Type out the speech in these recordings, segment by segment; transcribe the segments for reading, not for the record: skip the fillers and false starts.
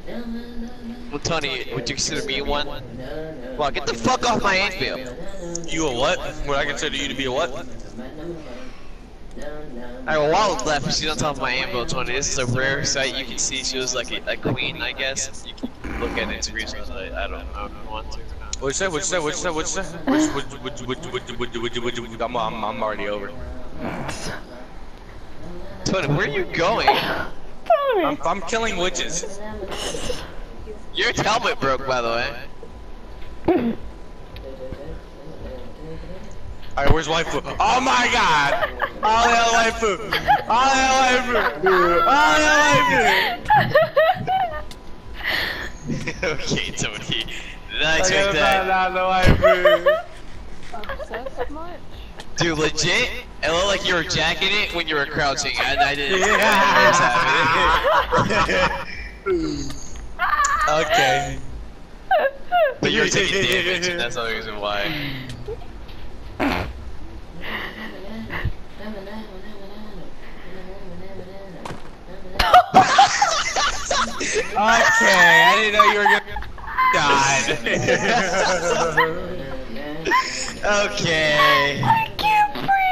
Well, Tony, would you consider me one? Well, get the fuck off my anvil. You a what? Would I consider you to be a what? Alright, well, while left, she's on top of my anvil, Tony. This is a rare sight. You can see she was like a queen, I guess. You can look at it, it's reasonable. I don't know if you want to. What'd you say? I'm already over. Tony, where are you going? I'm killing witches. Your helmet broke, by the way. Alright, where's Waifu? Oh my god! All the Waifu! All the Waifu! All the Waifu! Okay, Tony. Did not expect that. So much. Dude, legit, it looked like you were jacking it when you were crouching, and I didn't. Okay. But you were taking damage, and that's the only reason why. Okay, I didn't know you were gonna die. Okay. I can't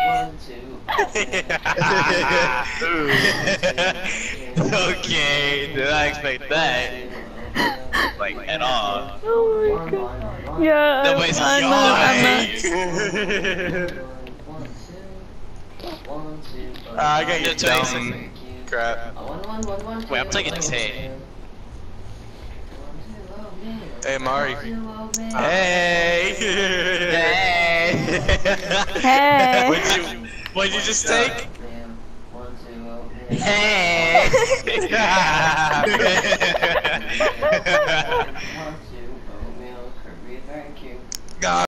breathe. Okay, did I expect that? Like, at all. Oh my god. Yeah, Nobody's I'm I got your dumb crap. Wait, I'm taking this head. Hey, Mari. Hey! Hey! Hey! What'd you just take? Hey! God.